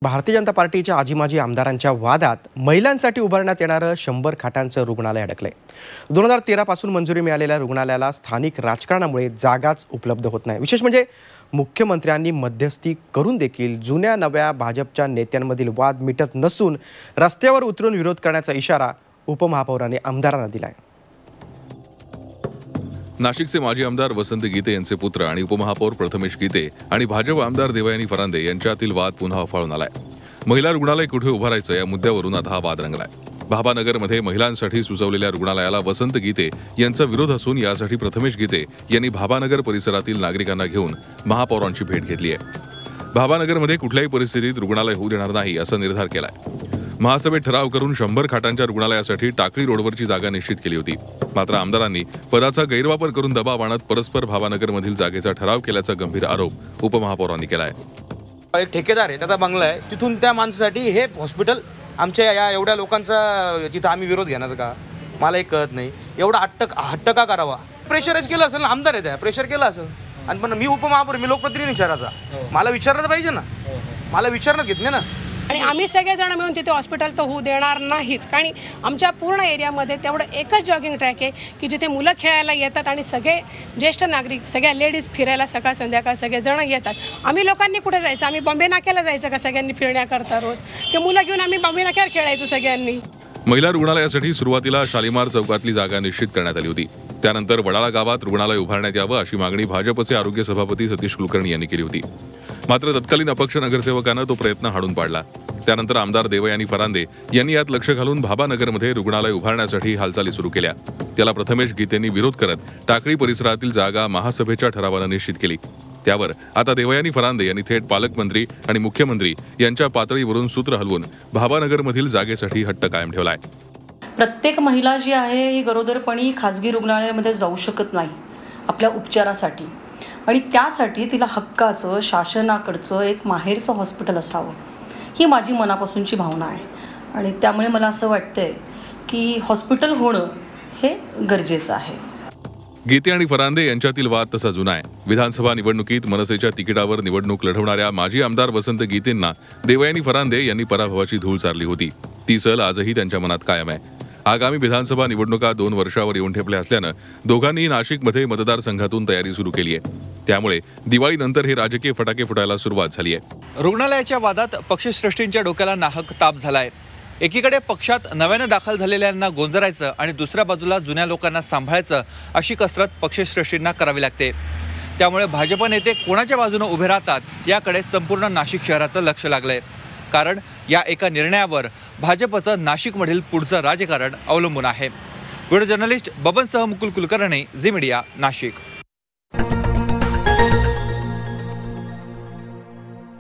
भारतीय जनता पार्टीच्या आजी-माजी आमदारांच्या वादात महिलांसाठी उभारण्यात येणारं 100 खाटांचं रुग्णालय अडकलंय। 2013 पासून मंजुरी मिळालेल्या रुग्णालयाला स्थानिक राजकारणामुळे जागाच उपलब्ध होत नाही। विशेष म्हणजे मुख्यमंत्र्यांनी मध्यस्थी करून देखील जुन्या नव्या भाजपच्या नेत्यांमधील वाद मिटत नसून रस्त्यावर उतरून विरोध करण्याचा इशारा उपमहापौरांनी आमदारांना दिलाय। नाशिकचे माजी आमदार वसंत गीते यांचे पुत्र आणि उपमहापौर प्रथमेश गीते आणि भाजप आमदार देवयानी फरांदे यांच्यातील वाद पुन्हा उफाळून आलाय। महिला रुग्णालय कुठे उभारायचं या मुद्द्यावरून आता हा वाद रंगलाय। भाभानगरमध्ये महिलांसाठी सुचवलेल्या रुग्णालयाला वसंत गीते यांचा विरोध असून यासाठी प्रथमेश गीते यांनी भाभानगर परिसरातील नागरिकांना घेऊन महापौरांची भेट घेतली आहे। भाभानगरमध्ये कुठल्याही परिस्थितीत रुग्णालय होऊ देणार नाही असा निर्धार केलाय। महासभेत ठराव करून 100 खाटांच्या रुग्णालयासाठी टाकळी रोडवरची जागा निश्चित केली होती। मात्र आमदारांनी पदाचा गैरवापर करून दबाव आणत परस्पर भाभानगरमधील जागेचा ठराव केल्याचा गंभीर आरोप उपमहापौरांनी केलाय। एक ठेकेदार आहे, त्याचा बंगला आहे, तिथून त्या माणसासाठी हे हॉस्पिटल आमच्या या एवढ्या लोकांचा तिथं आम्ही विरोध घेणार का? मला एक कळत नाही, एवढा हट्ट का करावा? प्रेशराईज केलं असेल ना, आमदार आहे त्या, प्रेशर केलं असेल। आणि पण मी उपमहापौर, मी लोकप्रतिनिधी शहराचा, मला विचारलं पाहिजे ना, मला विचारण्यात घेत नाही ना। आणि आम्ही सगळेजण मिळून तिथे हॉस्पिटल तर होऊ देणार नाहीच, कारण आमच्या पूर्ण एरियामध्ये तेवढं एकच जॉगिंग ट्रॅक आहे की जिथे मुलं खेळायला येतात आणि सगळे ज्येष्ठ नागरिक, सगळ्या लेडीज फिरायला सकाळ संध्याकाळ सगळेजण येतात। आम्ही लोकांनी कुठे जायचं? आम्ही बॉम्बे नाक्याला जायचं का सगळ्यांनी फिरण्याकरता रोज? की मुलं घेऊन आम्ही बॉम्बे नाक्यावर खेळायचं सगळ्यांनी? महिला रुग्णालयासाठी सुरुवातीला शालिमार चौकातली जागा निश्चित करण्यात आली होती। त्यानंतर वडाळा गावात रुग्णालय उभारण्यात यावं अशी मागणी भाजपचे आरोग्य सभापती सतीश कुलकर्णी यांनी केली होती। मात्र तत्कालीन अपक्ष नगरसेवकानं तो प्रयत्न हाडून पाडला। त्यानंतर आमदार देवयानी फरांदे यांनी यात लक्ष घालून भाभानगरमध्ये रुग्णालय उभारण्यासाठी हालचाली सुरू केल्या। त्याला प्रथमेश गीतेंनी विरोध करत टाकळी परिसरातील जागा महासभेच्या ठरावानं निश्चित केली। त्यावर आता देवयानी फरांदे यांनी थेट पालकमंत्री आणि मुख्यमंत्री यांच्या पातळीवरून सूत्र हलवून भाभानगरमधील जागेसाठी हट्ट कायम ठेवलाय। प्रत्येक महिला जी आहे ही गरोदरपणी खाजगी रुग्णालयामध्ये जाऊ शकत नाही आपल्या उपचारासाठी, आणि त्यासाठी तिला हक्काचं शासनाकडचं एक माहेरचं हॉस्पिटल असावं, ही माझी मनापासूनची भावना आहे। आणि त्यामुळे मला असं वाटतंय की हॉस्पिटल होणं हे गरजेचं आहे। गीते आणि फरांदे यांच्यातील वाद तसा जुना आहे। विधानसभा निवडणुकीत मनसेच्या तिकिटावर निवडणूक लढवणाऱ्या माजी आमदार वसंत गीतेंना देवयानी फरांदे यांनी पराभवाची धूळ चारली होती। ती सल आजही त्यांच्या मनात कायम आहे। आगामी विधानसभा निवडणुका 2 वर्षावर येऊन ठेपल्या असल्यानं दोघांनी नाशिकमध्ये मतदारसंघातून तयारी सुरू केली आहे। त्यामुळे दिवाळीनंतर हे राजकीय फटाके फुटायला सुरुवात झाली आहे। रुग्णालयाच्या वादात पक्षश्रेष्ठींच्या डोक्याला नाहक ताप झालाय। एकीकडे पक्षात नव्यानं दाखल झालेल्यांना गोंजरायचं आणि दुसऱ्या बाजूला जुन्या लोकांना सांभाळायचं अशी कसरत पक्षश्रेष्ठींना करावी लागते। त्यामुळे भाजप नेते कोणाच्या बाजूने उभे राहतात याकडे संपूर्ण नाशिक शहराचं लक्ष लागलंय। कारण या एका निर्णयावर भाजपचं नाशिकमधील पुढचं राजकारण अवलंबून आहे। व्हिडिओ जर्नलिस्ट बबनसह मुकुल कुलकर्णी, झी मीडिया, नाशिक।